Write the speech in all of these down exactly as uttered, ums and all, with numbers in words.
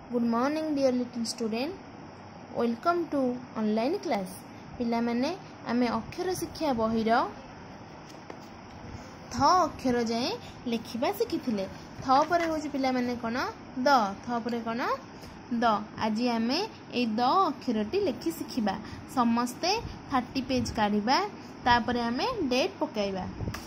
Good morning dear little student. Welcome to online class. पिला माने आमे अक्षर शिक्षा बहिर थ अक्षर जाए लेखिबा शिखिथिले। थ परे होची पिला माने कोन द, थ परे कोन द। आज आमे ए द अक्षरटी लेखि शिखिबा। समस्ते तीस पेज काढिबा, तापरे आमे डेट पकाइबा।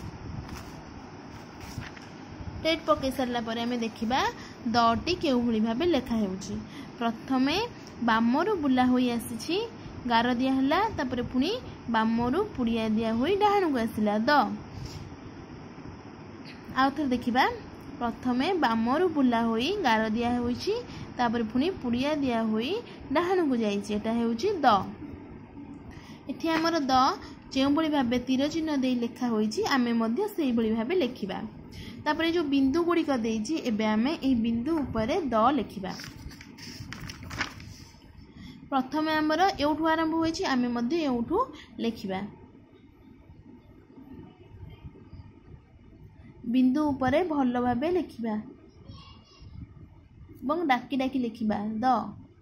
डेट पकई सारा पर आम देखा दटी के भाव लेखा हो। प्रथमे बामरु बुला हो आसी गार दिहला, तापर पुणी बामरु पुड़िया दिया हुई डाहाण को आसला द। आउ थे देखा प्रथमे बामरु बुला हो गार दिया होइछि, तापर पुणी पुड़िया दिया हुई डाहाण को जाइछि। एटा हेउछि द। एठी हमर द जो भाव तीर चिन्ह दे लेखा होइछि, आमे मध्य सेहि भली भाव लेखिबा। तापर जो बिंदु गुड़िक देइछि एबे आमे ए बिंदु उपरे द लेखिबा। प्रथमे हमर एउठु आरंभ होइछि, आमे मध्य एउठु लेखिबा। बिंदु उपरे भल भाबे लेखिबा ଏବଂ डाकी डाकी लेखिबा द।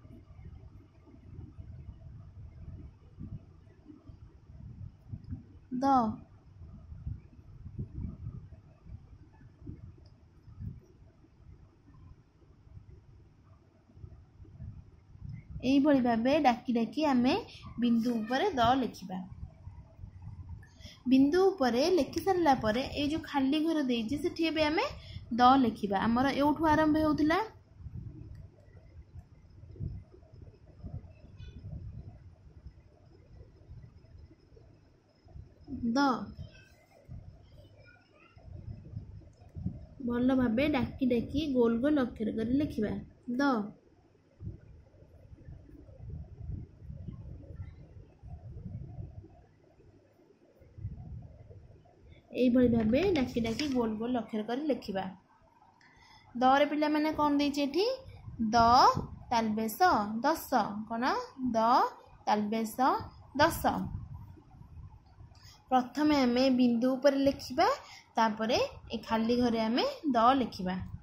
द एई भली भाबे डाकी डाकी आमे बिंदु उपरे द लेखिबा। बिंदु उपरे लेखि सारला परे ए जो खाली घर देइछि सेठी एबे आमे द लेखिबा। हमर एउठु आरंभ हेउथिला द। भल भाबे डाकी डाकी गोल गोल अक्षर करी लेखिबा द। एई भली भाबे डाकी डाकी गोल गोल अक्षर करी लेखिबा। द रे पिला माने कोन देइछि एठी द तालबेस दस। कोन द तालबेस दस। प्रथमे आमे बिंदु ऊपर लेखिबा, तापरे ए खाली घरे आमे द लेखिबा।